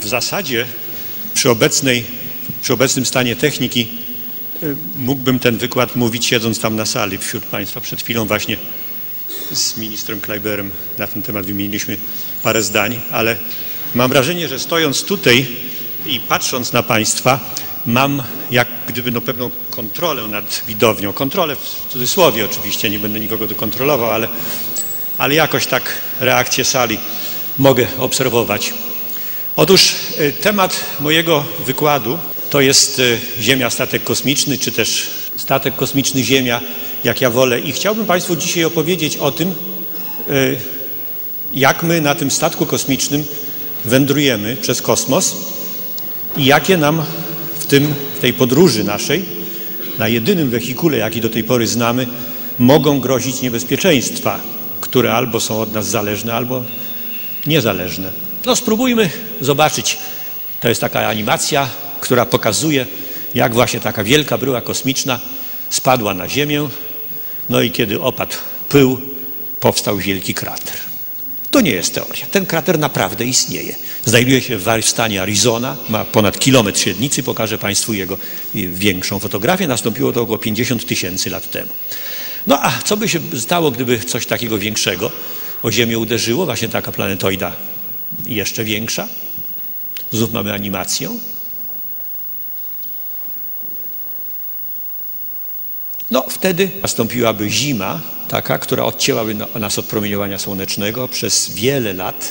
w zasadzie przy obecnym stanie techniki mógłbym ten wykład mówić siedząc tam na sali wśród Państwa. Przed chwilą właśnie z ministrem Kleiberem na ten temat wymieniliśmy parę zdań, ale mam wrażenie, że stojąc tutaj i patrząc na Państwa, mam jak gdyby no pewną kontrolę nad widownią. Kontrolę w cudzysłowie oczywiście, nie będę nikogo tu kontrolował, ale jakoś tak reakcję sali mogę obserwować. Otóż temat mojego wykładu to jest Ziemia, statek kosmiczny, czy też statek kosmiczny Ziemia, jak ja wolę. I chciałbym Państwu dzisiaj opowiedzieć o tym, jak my na tym statku kosmicznym wędrujemy przez kosmos i jakie nam w tej podróży naszej, na jedynym wehikule, jaki do tej pory znamy, mogą grozić niebezpieczeństwa, które albo są od nas zależne, albo niezależne. No spróbujmy zobaczyć. To jest taka animacja, która pokazuje, jak właśnie taka wielka bryła kosmiczna spadła na Ziemię, no i kiedy opadł pył, powstał wielki krater. To nie jest teoria. Ten krater naprawdę istnieje. Znajduje się w stanie Arizona, ma ponad kilometr średnicy. Pokażę Państwu jego większą fotografię. Nastąpiło to około 50 000 lat temu. No a co by się stało, gdyby coś takiego większego o Ziemię uderzyło? Właśnie taka planetoida jeszcze większa. Znów mamy animację. No wtedy nastąpiłaby zima, taka, która odcięłaby nas od promieniowania słonecznego przez wiele lat,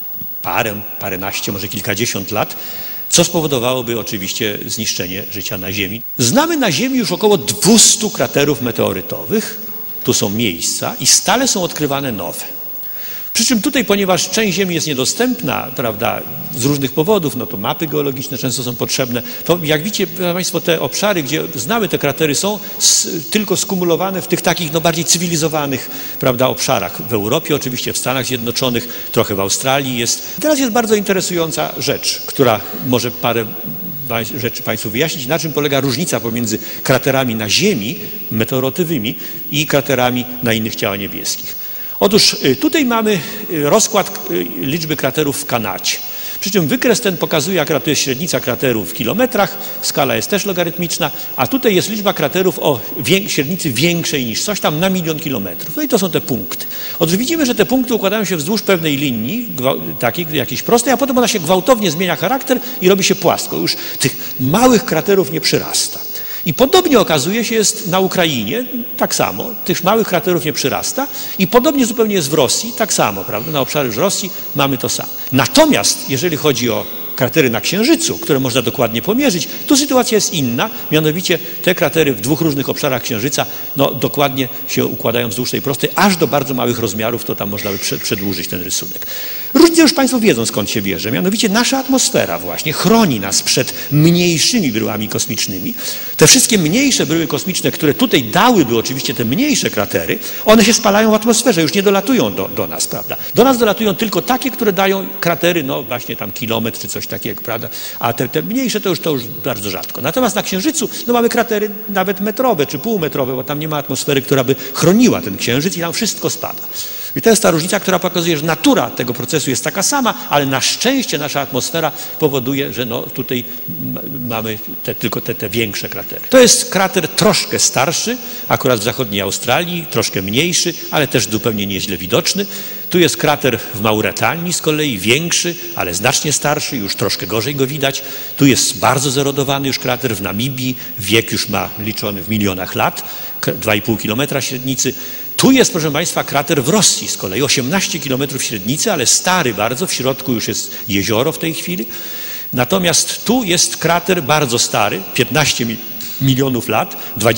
paręnaście, może kilkadziesiąt lat, co spowodowałoby oczywiście zniszczenie życia na Ziemi. Znamy na Ziemi już około 200 kraterów meteorytowych, tu są miejsca i stale są odkrywane nowe. Przy czym tutaj, ponieważ część Ziemi jest niedostępna, prawda, z różnych powodów, no to mapy geologiczne często są potrzebne, to jak widzicie Państwo, te obszary, gdzie znamy te kratery, są tylko skumulowane w tych takich no, bardziej cywilizowanych, prawda, obszarach. W Europie oczywiście, w Stanach Zjednoczonych, trochę w Australii jest. Teraz jest bardzo interesująca rzecz, która może parę rzeczy Państwu wyjaśnić, na czym polega różnica pomiędzy kraterami na Ziemi, meteorotywymi, i kraterami na innych ciałach niebieskich. Otóż tutaj mamy rozkład liczby kraterów w Kanadzie. Przy czym wykres ten pokazuje, jaka to jest średnica kraterów w kilometrach, skala jest też logarytmiczna, a tutaj jest liczba kraterów o średnicy większej niż coś tam na 1 000 000 kilometrów. No i to są te punkty. Otóż widzimy, że te punkty układają się wzdłuż pewnej linii, takiej jakiejś prostej, a potem ona się gwałtownie zmienia charakter i robi się płasko. Już tych małych kraterów nie przyrasta. I podobnie okazuje się jest na Ukrainie, tak samo, tych małych kraterów nie przyrasta i podobnie zupełnie jest w Rosji, tak samo, prawda, na obszarze Rosji mamy to samo. Natomiast jeżeli chodzi o kratery na Księżycu, które można dokładnie pomierzyć, tu sytuacja jest inna, mianowicie te kratery w 2 różnych obszarach Księżyca no, dokładnie się układają wzdłuż tej prostej, aż do bardzo małych rozmiarów, to tam można by przedłużyć ten rysunek. Różnie już Państwo wiedzą, skąd się bierze, mianowicie nasza atmosfera właśnie chroni nas przed mniejszymi bryłami kosmicznymi. Te wszystkie mniejsze bryły kosmiczne, które tutaj dałyby oczywiście te mniejsze kratery, one się spalają w atmosferze, już nie dolatują do nas, prawda? Do nas dolatują tylko takie, które dają kratery, no właśnie tam kilometr czy coś takiego, prawda? A te mniejsze to już bardzo rzadko. Natomiast na Księżycu no mamy kratery nawet metrowe czy półmetrowe, bo tam nie ma atmosfery, która by chroniła ten Księżyc i tam wszystko spada. I to jest ta różnica, która pokazuje, że natura tego procesu jest taka sama, ale na szczęście nasza atmosfera powoduje, że no tutaj mamy tylko te większe kratery. To jest krater troszkę starszy, akurat w zachodniej Australii, troszkę mniejszy, ale też zupełnie nieźle widoczny. Tu jest krater w Mauretanii z kolei, większy, ale znacznie starszy, już troszkę gorzej go widać. Tu jest bardzo zerodowany już krater w Namibii, wiek już ma liczony w milionach lat, 2,5 kilometra średnicy. Tu jest, proszę Państwa, krater w Rosji z kolei, 18 kilometrów średnicy, ale stary bardzo, w środku już jest jezioro w tej chwili. Natomiast tu jest krater bardzo stary, 15 milionów lat,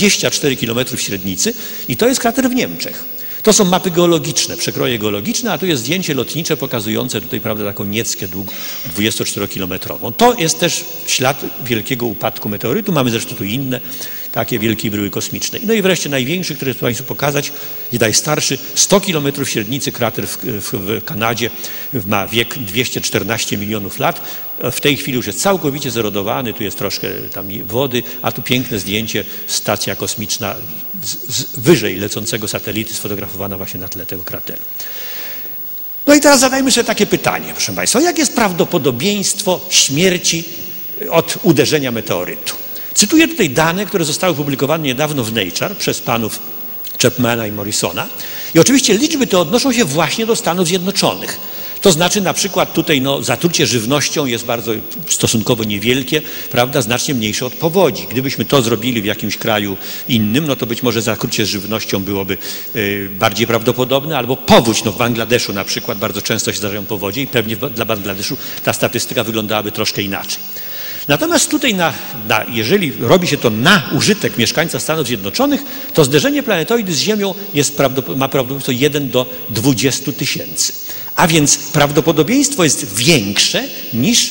24 kilometrów średnicy i to jest krater w Niemczech. To są mapy geologiczne, przekroje geologiczne, a tu jest zdjęcie lotnicze pokazujące tutaj, prawda, taką nieckę długą, 24-kilometrową. To jest też ślad wielkiego upadku meteorytu. Mamy zresztą tu inne takie wielkie bryły kosmiczne. No i wreszcie największy, który chcę Państwu pokazać, i najstarszy, 100 kilometrów średnicy krater w Kanadzie, ma wiek 214 milionów lat. W tej chwili już jest całkowicie zerodowany, tu jest troszkę tam wody, a tu piękne zdjęcie, stacja kosmiczna wyżej lecącego satelity sfotografowana właśnie na tle tego krateru. No i teraz zadajmy sobie takie pytanie, proszę Państwa. Jakie jest prawdopodobieństwo śmierci od uderzenia meteorytu? Cytuję tutaj dane, które zostały opublikowane niedawno w Nature przez panów Chapmana i Morrisona. I oczywiście liczby te odnoszą się właśnie do Stanów Zjednoczonych. To znaczy na przykład tutaj zatrucie żywnością jest bardzo stosunkowo niewielkie, prawda, znacznie mniejsze od powodzi. Gdybyśmy to zrobili w jakimś kraju innym, no to być może zatrucie żywnością byłoby bardziej prawdopodobne, albo powódź, w Bangladeszu na przykład bardzo często się zdarzają powodzie i pewnie dla Bangladeszu ta statystyka wyglądałaby troszkę inaczej. Natomiast tutaj, jeżeli robi się to na użytek mieszkańca Stanów Zjednoczonych, to zderzenie planetoidy z Ziemią ma prawdopodobieństwo 1 do 20 tysięcy. A więc prawdopodobieństwo jest większe niż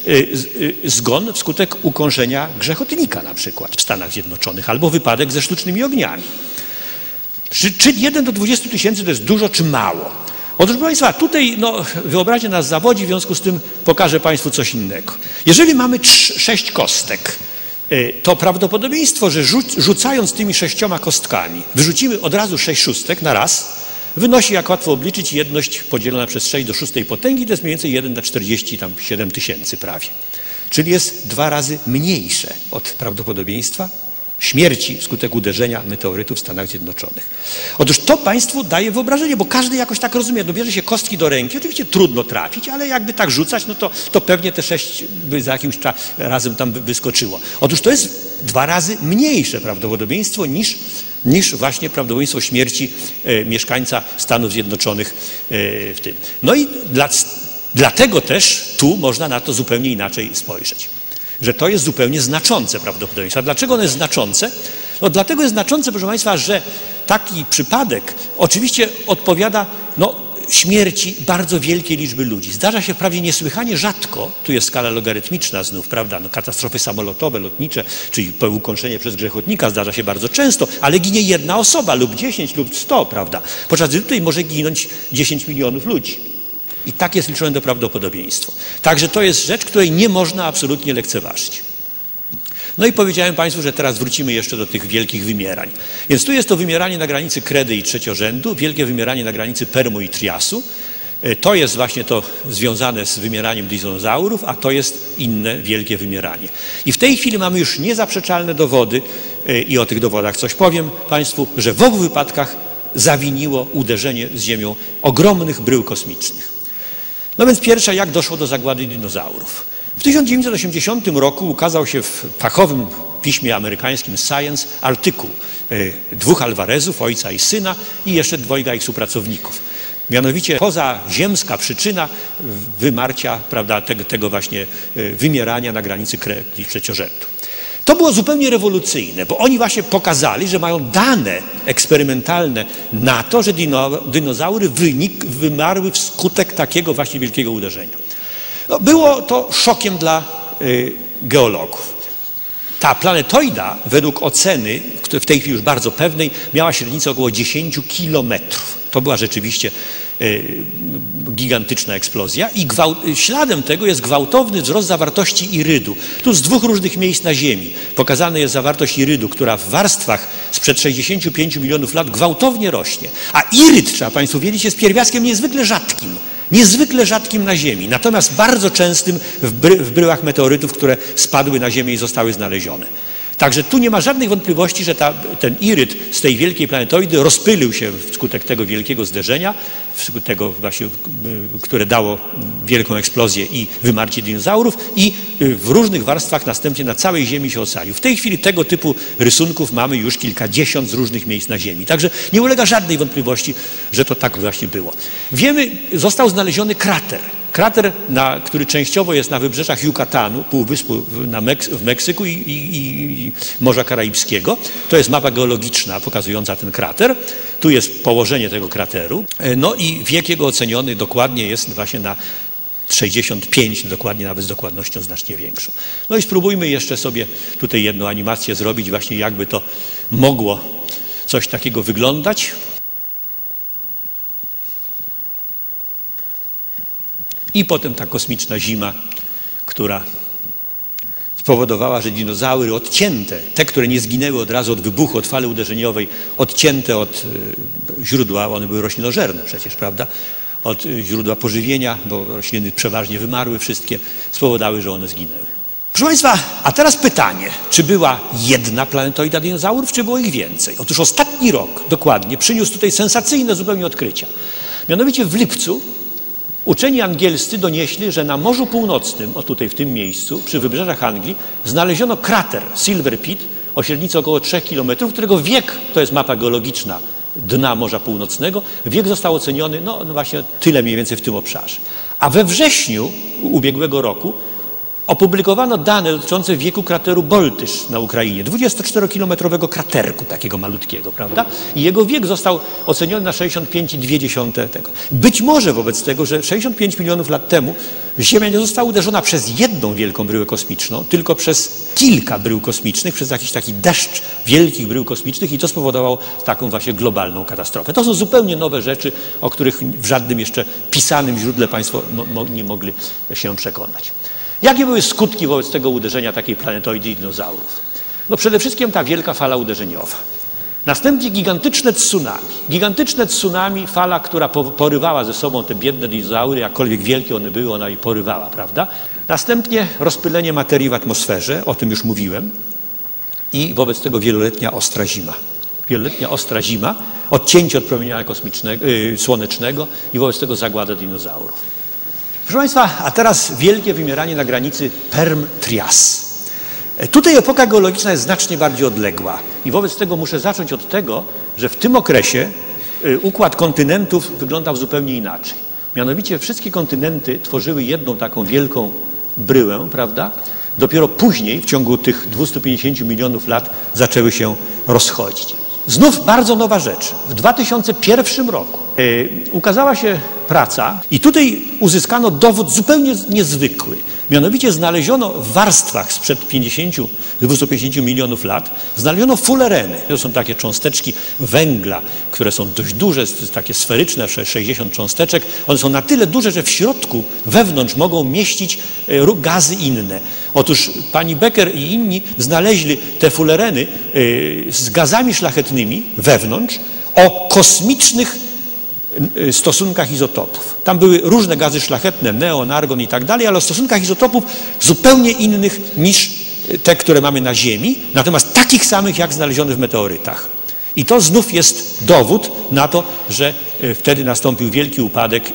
zgon wskutek ukąszenia grzechotnika na przykład w Stanach Zjednoczonych albo wypadek ze sztucznymi ogniami. Czy 1 do 20 tysięcy to jest dużo czy mało? Otóż, proszę Państwa, tutaj wyobraźnia nas zawodzi, w związku z tym pokażę Państwu coś innego. Jeżeli mamy 6 kostek, to prawdopodobieństwo, że rzucając tymi 6 kostkami wyrzucimy od razu 6 szóstek na raz, wynosi, jak łatwo obliczyć, jedność podzielona przez 6 do 6 potęgi, to jest mniej więcej 1 na 47 tysięcy prawie. Czyli jest 2 razy mniejsze od prawdopodobieństwa śmierci wskutek uderzenia meteorytu w Stanach Zjednoczonych. Otóż to Państwu daje wyobrażenie, bo każdy jakoś tak rozumie. Bierze się kostki do ręki, oczywiście trudno trafić, ale jakby tak rzucać, to pewnie te 6 by za jakimś razem tam wyskoczyło. Otóż to jest 2 razy mniejsze prawdopodobieństwo niż właśnie prawdopodobieństwo śmierci mieszkańca Stanów Zjednoczonych w tym. No i dlatego też tu można na to zupełnie inaczej spojrzeć. Że to jest zupełnie znaczące prawdopodobieństwo. A dlaczego ono jest znaczące? Dlatego jest znaczące, proszę Państwa, że taki przypadek oczywiście odpowiada śmierci bardzo wielkiej liczby ludzi. Zdarza się prawie niesłychanie rzadko, tu jest skala logarytmiczna znów, prawda, katastrofy samolotowe, lotnicze, czyli ukąszenie przez grzechotnika zdarza się bardzo często, ale ginie 1 osoba lub 10 lub 100, prawda, podczas gdy tutaj może ginąć 10 milionów ludzi. I tak jest liczone to prawdopodobieństwo. Także to jest rzecz, której nie można absolutnie lekceważyć. No i powiedziałem Państwu, że teraz wrócimy jeszcze do tych wielkich wymierań. Więc tu jest to wymieranie na granicy kredy i trzeciorzędu, wielkie wymieranie na granicy Permu i Triasu. To jest właśnie to związane z wymieraniem dinozaurów, a to jest inne wielkie wymieranie. I w tej chwili mamy już niezaprzeczalne dowody i o tych dowodach coś powiem Państwu, że w obu wypadkach zawiniło uderzenie z Ziemią ogromnych brył kosmicznych. No więc pierwsza, jak doszło do zagłady dinozaurów. W 1980 roku ukazał się w fachowym piśmie amerykańskim Science artykuł 2 Alvarezów, ojca i syna i jeszcze 2 ich współpracowników. Mianowicie pozaziemska przyczyna wymarcia, prawda, tego właśnie wymierania na granicy kredy i trzeciorzędu. To było zupełnie rewolucyjne, bo oni właśnie pokazali, że mają dane eksperymentalne na to, że dinozaury wymarły wskutek takiego właśnie wielkiego uderzenia. Było to szokiem dla geologów. Ta planetoida, według oceny, w tej chwili już bardzo pewnej, miała średnicę około 10 kilometrów. To była rzeczywiście gigantyczna eksplozja i śladem tego jest gwałtowny wzrost zawartości irydu. Tu z 2 różnych miejsc na Ziemi pokazana jest zawartość irydu, która w warstwach sprzed 65 milionów lat gwałtownie rośnie. A iryd, trzeba Państwu wiedzieć, jest pierwiastkiem niezwykle rzadkim na Ziemi, natomiast bardzo częstym w bryłach meteorytów, które spadły na Ziemię i zostały znalezione. Także tu nie ma żadnych wątpliwości, że ten iryd z tej wielkiej planetoidy rozpylił się wskutek tego wielkiego zderzenia, wskutek tego właśnie, które dało wielką eksplozję i wymarcie dinozaurów i w różnych warstwach następnie na całej Ziemi się ocalił. W tej chwili tego typu rysunków mamy już kilkadziesiąt z różnych miejsc na Ziemi. Także nie ulega żadnej wątpliwości, że to tak właśnie było. Wiemy, został znaleziony krater. Krater, który częściowo jest na wybrzeżach Yucatanu, półwyspu w Meksyku i Morza Karaibskiego. To jest mapa geologiczna pokazująca ten krater. Tu jest położenie tego krateru. No i wiek jego oceniony dokładnie jest właśnie na 65, dokładnie, nawet z dokładnością znacznie większą. No i spróbujmy jeszcze sobie tutaj jedną animację zrobić, właśnie jakby to mogło coś takiego wyglądać. I potem ta kosmiczna zima, która spowodowała, że dinozaury odcięte, te, które nie zginęły od razu od wybuchu, od fali uderzeniowej, odcięte od źródła, one były roślinożerne przecież, prawda? od źródła pożywienia, bo rośliny przeważnie wymarły wszystkie, spowodowały, że one zginęły. Proszę Państwa, a teraz pytanie, czy była jedna planetoida dinozaurów, czy było ich więcej? Otóż ostatni rok dokładnie przyniósł tutaj sensacyjne zupełnie odkrycia. Mianowicie w lipcu uczeni angielscy donieśli, że na Morzu Północnym, o tutaj w tym miejscu, przy wybrzeżach Anglii, znaleziono krater Silver Pit o średnicy około 3 km, którego wiek, to jest mapa geologiczna dna Morza Północnego, wiek został oceniony, no właśnie tyle mniej więcej w tym obszarze. A we wrześniu ubiegłego roku opublikowano dane dotyczące wieku krateru Boltysz na Ukrainie, 24-kilometrowego kraterku takiego malutkiego, prawda? I jego wiek został oceniony na 65,2 tego. Być może wobec tego, że 65 milionów lat temu Ziemia nie została uderzona przez jedną wielką bryłę kosmiczną, tylko przez kilka brył kosmicznych, przez jakiś taki deszcz wielkich brył kosmicznych i to spowodowało taką właśnie globalną katastrofę. To są zupełnie nowe rzeczy, o których w żadnym jeszcze pisanym źródle Państwo nie mogli się przekonać. Jakie były skutki wobec tego uderzenia takiej planetoidy i dinozaurów? No przede wszystkim ta wielka fala uderzeniowa. Następnie gigantyczne tsunami, fala, która porywała ze sobą te biedne dinozaury, jakkolwiek wielkie one były, ona je porywała, prawda? Następnie rozpylenie materii w atmosferze, o tym już mówiłem, i wobec tego wieloletnia ostra zima. Wieloletnia ostra zima, odcięcie od promieniowania słonecznego i wobec tego zagłada dinozaurów. Proszę Państwa, a teraz wielkie wymieranie na granicy Perm-Trias. Tutaj epoka geologiczna jest znacznie bardziej odległa i wobec tego muszę zacząć od tego, że w tym okresie układ kontynentów wyglądał zupełnie inaczej. Mianowicie wszystkie kontynenty tworzyły jedną taką wielką bryłę, prawda? Dopiero później, w ciągu tych 250 milionów lat, zaczęły się rozchodzić. Znów bardzo nowa rzecz. W 2001 roku ukazała się praca i tutaj uzyskano dowód zupełnie niezwykły. Mianowicie znaleziono w warstwach sprzed 250 milionów lat, znaleziono fulereny. To są takie cząsteczki węgla, które są dość duże, takie sferyczne, 60 cząsteczek. One są na tyle duże, że w środku, wewnątrz mogą mieścić gazy inne. Otóż pani Becker i inni znaleźli te fulereny z gazami szlachetnymi wewnątrz o kosmicznych stosunkach izotopów. Tam były różne gazy szlachetne, neon, argon i tak dalej, ale o stosunkach izotopów zupełnie innych niż te, które mamy na Ziemi, natomiast takich samych jak znalezione w meteorytach. I to znów jest dowód na to, że wtedy nastąpił wielki upadek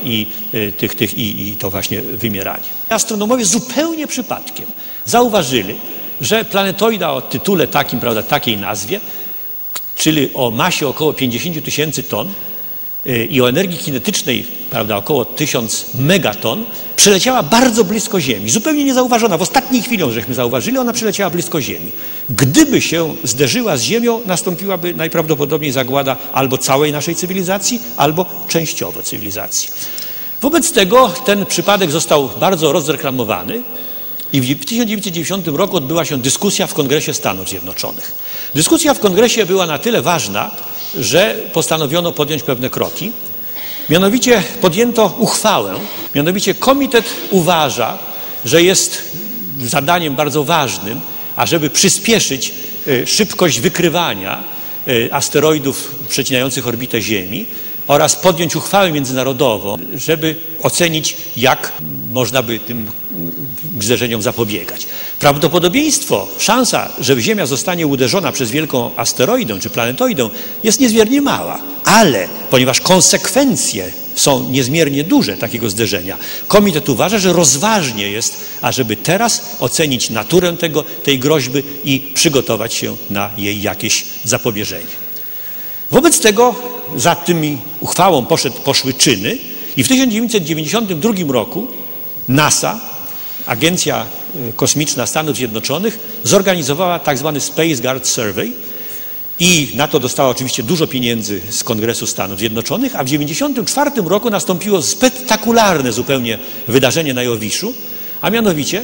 i to właśnie wymieranie. Astronomowie zupełnie przypadkiem zauważyli, że planetoida o tytule takim, prawda, takiej nazwie, czyli o masie około 50 tysięcy ton, i o energii kinetycznej, prawda, około 1000 megaton, przeleciała bardzo blisko Ziemi, zupełnie niezauważona. W ostatniej chwili żeśmy zauważyli, ona przeleciała blisko Ziemi. Gdyby się zderzyła z Ziemią, nastąpiłaby najprawdopodobniej zagłada albo całej naszej cywilizacji, albo częściowo cywilizacji. Wobec tego ten przypadek został bardzo rozreklamowany i w 1990 roku odbyła się dyskusja w Kongresie Stanów Zjednoczonych. Dyskusja w Kongresie była na tyle ważna, że postanowiono podjąć pewne kroki. Mianowicie podjęto uchwałę, mianowicie komitet uważa, że jest zadaniem bardzo ważnym, ażeby przyspieszyć szybkość wykrywania asteroidów przecinających orbitę Ziemi oraz podjąć uchwałę międzynarodową, żeby ocenić, jak można by tym zderzeniom zapobiegać. Prawdopodobieństwo, szansa, że Ziemia zostanie uderzona przez wielką asteroidę czy planetoidę jest niezmiernie mała, ale ponieważ konsekwencje są niezmiernie duże takiego zderzenia, komitet uważa, że rozważnie jest, ażeby teraz ocenić naturę tej groźby i przygotować się na jej jakieś zapobieżenie. Wobec tego za tymi uchwałą poszły czyny i w 1992 roku NASA, Agencja Kosmiczna Stanów Zjednoczonych, zorganizowała tak zwany Space Guard Survey i na to dostała oczywiście dużo pieniędzy z Kongresu Stanów Zjednoczonych, a w 1994 roku nastąpiło spektakularne zupełnie wydarzenie na Jowiszu, a mianowicie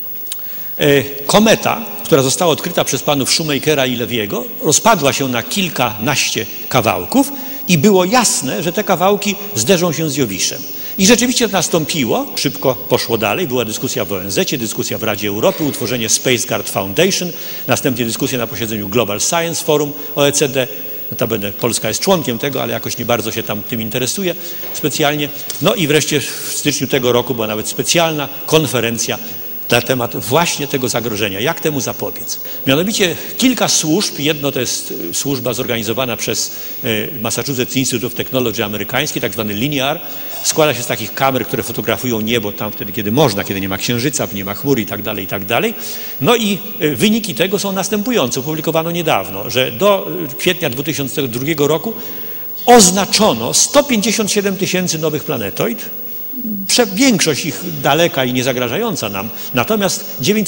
kometa, która została odkryta przez panów Shoemakera i Leviego, rozpadła się na kilkanaście kawałków i było jasne, że te kawałki zderzą się z Jowiszem. I rzeczywiście to nastąpiło, szybko poszło dalej, była dyskusja w ONZ-cie, dyskusja w Radzie Europy, utworzenie Space Guard Foundation, następnie dyskusja na posiedzeniu Global Science Forum OECD, notabene Polska jest członkiem tego, ale jakoś nie bardzo się tam tym interesuje specjalnie. No i wreszcie w styczniu tego roku była nawet specjalna konferencja na temat właśnie tego zagrożenia, jak temu zapobiec. Mianowicie kilka służb, jedno to jest służba zorganizowana przez Massachusetts Institute of Technology amerykański, tak zwany LINEAR, składa się z takich kamer, które fotografują niebo tam wtedy, kiedy można, kiedy nie ma księżyca, nie ma chmur i tak dalej, i tak dalej. No i wyniki tego są następujące. Opublikowano niedawno, że do kwietnia 2002 roku oznaczono 157 000 nowych planetoid, większość ich daleka i niezagrażająca nam, natomiast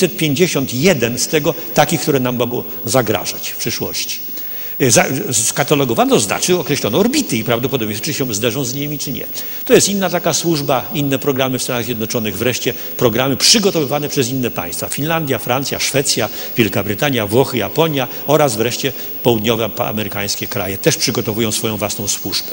951 z tego takich, które nam mogą zagrażać w przyszłości. Skatalogowano, znaczy określono orbity i prawdopodobnie czy się zderzą z nimi, czy nie. To jest inna taka służba, inne programy w Stanach Zjednoczonych, wreszcie programy przygotowywane przez inne państwa. Finlandia, Francja, Szwecja, Wielka Brytania, Włochy, Japonia oraz wreszcie południowe amerykańskie kraje też przygotowują swoją własną służbę.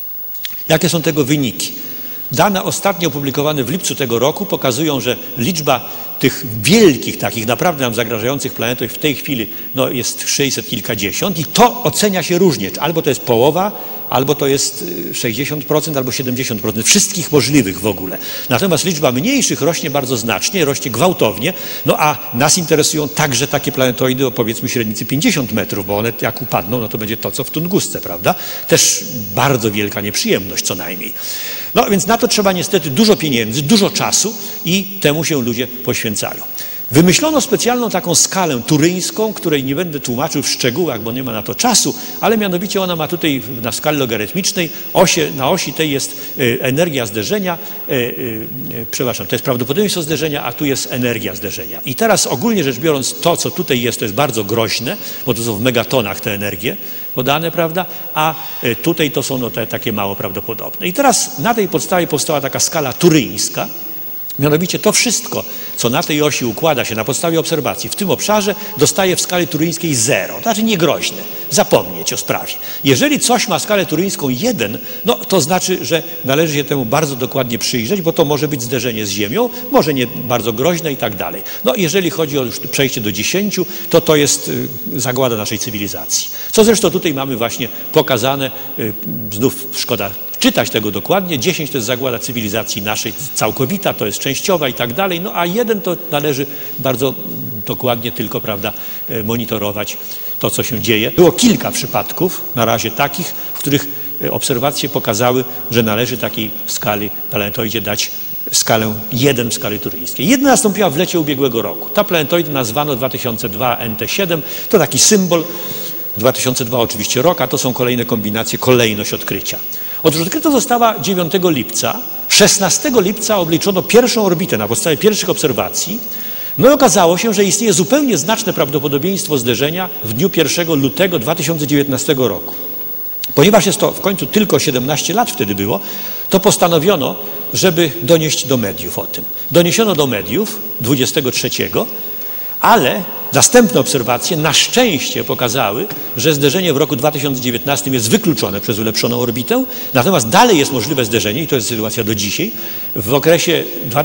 Jakie są tego wyniki? Dane ostatnio opublikowane w lipcu tego roku pokazują, że liczba tych wielkich, takich naprawdę nam zagrażających planetoid w tej chwili jest 600 kilkadziesiąt i to ocenia się różnie. Albo to jest połowa, albo to jest 60%, albo 70%, wszystkich możliwych w ogóle. Natomiast liczba mniejszych rośnie bardzo znacznie, rośnie gwałtownie, a nas interesują także takie planetoidy o powiedzmy średnicy 50 metrów, bo one jak upadną, to będzie to, co w Tungusce, prawda? Też bardzo wielka nieprzyjemność co najmniej. Więc na to trzeba niestety dużo pieniędzy, dużo czasu i temu się ludzie poświęcają. Wymyślono specjalną taką skalę turyńską, której nie będę tłumaczył w szczegółach, bo nie ma na to czasu, ale mianowicie ona ma tutaj na skali logarytmicznej, na osi tej jest energia zderzenia, przepraszam, to jest prawdopodobieństwo zderzenia, a tu jest energia zderzenia. I teraz ogólnie rzecz biorąc to, co tutaj jest, to jest bardzo groźne, bo to są w megatonach te energie podane, prawda, a tutaj to są te takie mało prawdopodobne. I teraz na tej podstawie powstała taka skala turyńska. Mianowicie to wszystko, co na tej osi układa się na podstawie obserwacji w tym obszarze, dostaje w skali turyńskiej 0, to znaczy niegroźne, zapomnieć o sprawie. Jeżeli coś ma skalę turyńską 1, to znaczy, że należy się temu bardzo dokładnie przyjrzeć, bo to może być zderzenie z Ziemią, może nie bardzo groźne i tak dalej. Jeżeli chodzi o już przejście do 10, to jest zagłada naszej cywilizacji. Co zresztą tutaj mamy właśnie pokazane, znów szkoda czytać tego dokładnie. 10 to jest zagłada cywilizacji naszej całkowita, to jest częściowa i tak dalej, a 1 to należy bardzo dokładnie tylko, prawda, monitorować to, co się dzieje. Było kilka przypadków, na razie takich, w których obserwacje pokazały, że należy takiej skali planetoidzie dać skalę 1 w skali turyńskiej. Jedna nastąpiła w lecie ubiegłego roku. Ta planetoida nazwano 2002 NT7, to taki symbol. 2002 oczywiście rok, a to są kolejne kombinacje, kolejność odkrycia. Otóż odkryta została 9 lipca. 16 lipca obliczono pierwszą orbitę na podstawie pierwszych obserwacji. I okazało się, że istnieje zupełnie znaczne prawdopodobieństwo zderzenia w dniu 1 lutego 2019 roku. Ponieważ jest to w końcu tylko 17 lat wtedy było, to postanowiono, żeby donieść do mediów o tym. Doniesiono do mediów 23, ale następne obserwacje na szczęście pokazały, że zderzenie w roku 2019 jest wykluczone przez ulepszoną orbitę, natomiast dalej jest możliwe zderzenie, i to jest sytuacja do dzisiaj, w okresie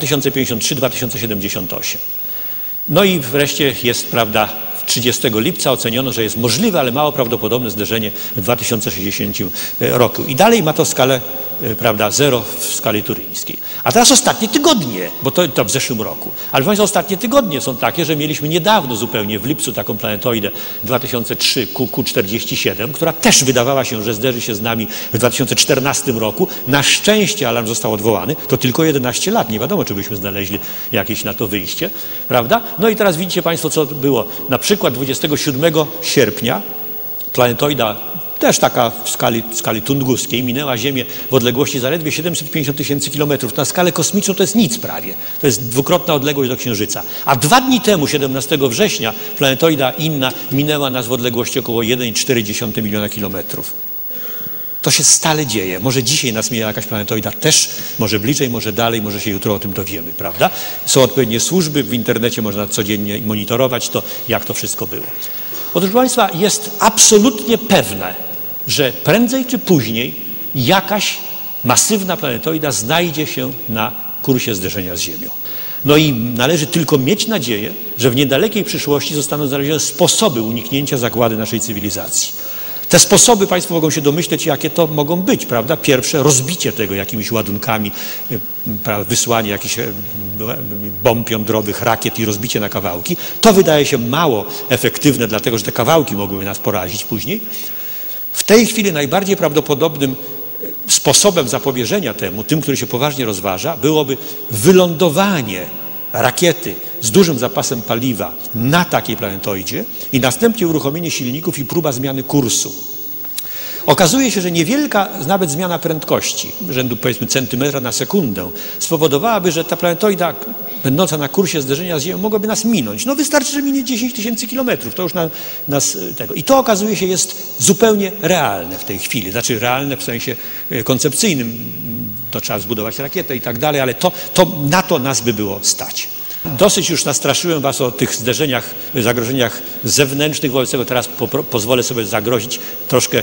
2053-2078. I wreszcie jest, prawda, 30 lipca oceniono, że jest możliwe, ale mało prawdopodobne zderzenie w 2060 roku. I dalej ma to skalę, prawda, 0 w skali turyńskiej. A teraz ostatnie tygodnie, bo to w zeszłym roku. Ale Państwo, ostatnie tygodnie są takie, że mieliśmy niedawno zupełnie w lipcu taką planetoidę 2003 QQ47, która też wydawała się, że zderzy się z nami w 2014 roku. Na szczęście alarm został odwołany. To tylko 11 lat. Nie wiadomo, czy byśmy znaleźli jakieś na to wyjście, prawda? I teraz widzicie Państwo, co było. Na przykład 27 sierpnia planetoida też taka w skali tunguskiej minęła Ziemię w odległości zaledwie 750 000 kilometrów. Na skalę kosmiczną to jest nic prawie. To jest dwukrotna odległość do Księżyca. A 2 dni temu, 17 września, planetoida inna minęła nas w odległości około 1,4 miliona kilometrów. To się stale dzieje. Może dzisiaj nas mija jakaś planetoida też, może bliżej, może dalej, może się jutro o tym dowiemy, prawda? Są odpowiednie służby, w internecie można codziennie monitorować to, jak to wszystko było. Otóż, proszę Państwa, jest absolutnie pewne, że prędzej czy później jakaś masywna planetoida znajdzie się na kursie zderzenia z Ziemią. I należy tylko mieć nadzieję, że w niedalekiej przyszłości zostaną znalezione sposoby uniknięcia zagłady naszej cywilizacji. Te sposoby Państwo mogą się domyśleć, jakie to mogą być, prawda? Pierwsze, rozbicie tego jakimiś ładunkami, wysłanie jakichś bomb jądrowych, rakiet i rozbicie na kawałki. To wydaje się mało efektywne, dlatego że te kawałki mogłyby nas porazić później. W tej chwili najbardziej prawdopodobnym sposobem zapobieżenia temu, tym, który się poważnie rozważa, byłoby wylądowanie rakiety z dużym zapasem paliwa na takiej planetoidzie i następnie uruchomienie silników i próba zmiany kursu. Okazuje się, że niewielka nawet zmiana prędkości, rzędu powiedzmy centymetra na sekundę, spowodowałaby, że ta planetoida będąca na kursie zderzenia z Ziemią mogłaby nas minąć. No wystarczy, że minie 10 000 kilometrów, to już nas tego. I to okazuje się jest zupełnie realne w tej chwili, znaczy realne w sensie koncepcyjnym, to trzeba zbudować rakietę i tak dalej, ale na to nas by było stać. Dosyć już nastraszyłem Was o tych zderzeniach, zagrożeniach zewnętrznych, wobec tego teraz pozwolę sobie zagrozić troszkę,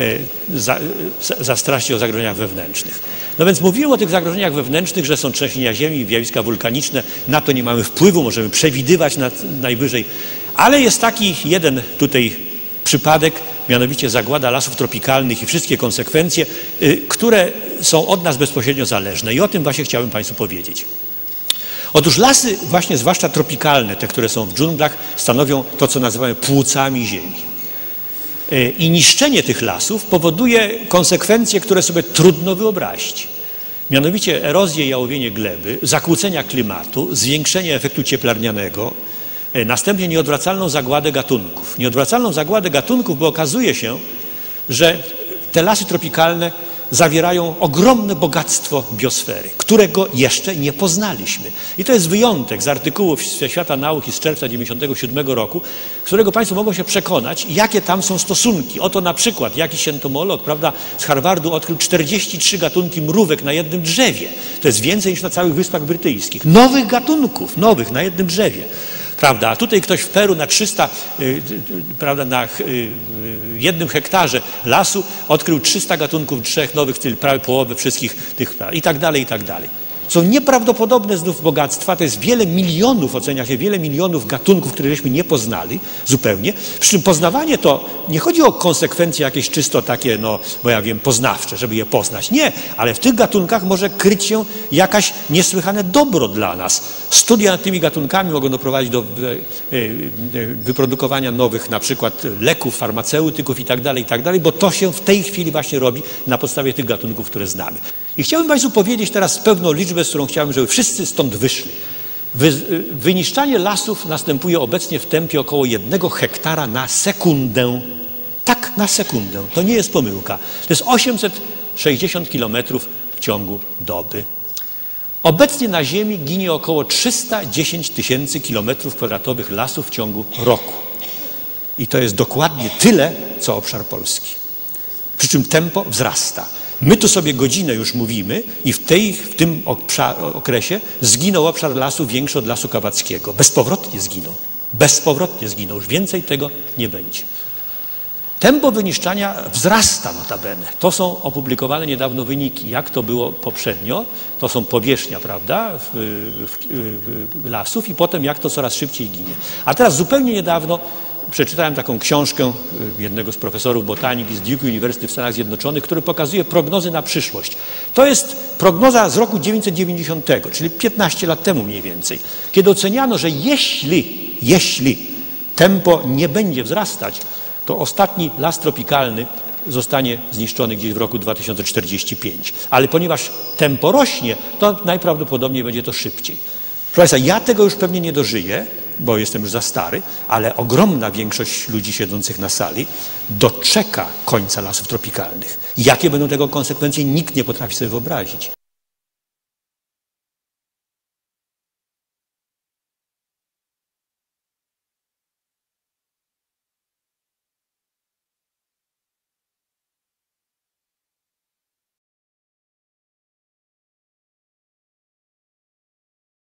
zastraszyć o zagrożeniach wewnętrznych. No więc mówiłem o tych zagrożeniach wewnętrznych, że są trzęsienia ziemi, zjawiska wulkaniczne, na to nie mamy wpływu, możemy przewidywać najwyżej, ale jest taki jeden tutaj przypadek, mianowicie zagłada lasów tropikalnych i wszystkie konsekwencje, które są od nas bezpośrednio zależne i o tym właśnie chciałem Państwu powiedzieć. Otóż lasy, właśnie zwłaszcza tropikalne, te, które są w dżunglach, stanowią to, co nazywamy płucami ziemi. I niszczenie tych lasów powoduje konsekwencje, które sobie trudno wyobrazić. Mianowicie erozję i jałowienie gleby, zakłócenia klimatu, zwiększenie efektu cieplarnianego, następnie nieodwracalną zagładę gatunków. Nieodwracalną zagładę gatunków, bo okazuje się, że te lasy tropikalne zawierają ogromne bogactwo biosfery, którego jeszcze nie poznaliśmy. I to jest wyjątek z artykułów Świata Nauki z czerwca 1997 roku, z którego Państwo mogą się przekonać, jakie tam są stosunki. Oto na przykład jakiś entomolog, prawda, z Harvardu odkrył 43 gatunki mrówek na jednym drzewie. To jest więcej niż na całych Wyspach Brytyjskich. Nowych gatunków, nowych na jednym drzewie. Prawda? A tutaj ktoś w Peru na 300, prawda, na 1 hektarze lasu odkrył 300 gatunków drzew nowych, czyli prawie połowę wszystkich tych i tak dalej, i tak dalej. Są nieprawdopodobne znów bogactwa, to jest wiele milionów, ocenia się wiele milionów gatunków, które żeśmy nie poznali zupełnie. Przy czym poznawanie to nie chodzi o konsekwencje jakieś czysto takie, no, bo ja wiem, poznawcze, żeby je poznać. Nie, ale w tych gatunkach może kryć się jakaś niesłychane dobro dla nas. Studia nad tymi gatunkami mogą doprowadzić do wyprodukowania nowych na przykład leków, farmaceutyków i tak dalej, bo to się w tej chwili właśnie robi na podstawie tych gatunków, które znamy. I chciałbym Państwu powiedzieć teraz pewną liczbę, z którą chciałbym, żeby wszyscy stąd wyszli. Wyniszczanie lasów następuje obecnie w tempie około 1 hektara na sekundę. Tak, na sekundę. To nie jest pomyłka. To jest 860 kilometrów w ciągu doby. Obecnie na Ziemi ginie około 310 000 kilometrów kwadratowych lasów w ciągu roku. I to jest dokładnie tyle, co obszar Polski. Przy czym tempo wzrasta. My tu sobie godzinę już mówimy i w tym okresie zginął obszar lasu większy od Lasu Kawackiego. Bezpowrotnie zginął. Bezpowrotnie zginął. Już więcej tego nie będzie. Tempo wyniszczania wzrasta notabene. To są opublikowane niedawno wyniki. Jak to było poprzednio? To są powierzchnia, prawda, lasów i potem jak to coraz szybciej ginie. A teraz zupełnie niedawno przeczytałem taką książkę jednego z profesorów botaniki z Duke University w Stanach Zjednoczonych, który pokazuje prognozy na przyszłość. To jest prognoza z roku 1990, czyli 15 lat temu mniej więcej, kiedy oceniano, że jeśli tempo nie będzie wzrastać, to ostatni las tropikalny zostanie zniszczony gdzieś w roku 2045. Ale ponieważ tempo rośnie, to najprawdopodobniej będzie to szybciej. Proszę Państwa, ja tego już pewnie nie dożyję, bo jestem już za stary, ale ogromna większość ludzi siedzących na sali doczeka końca lasów tropikalnych. Jakie będą tego konsekwencje, nikt nie potrafi sobie wyobrazić.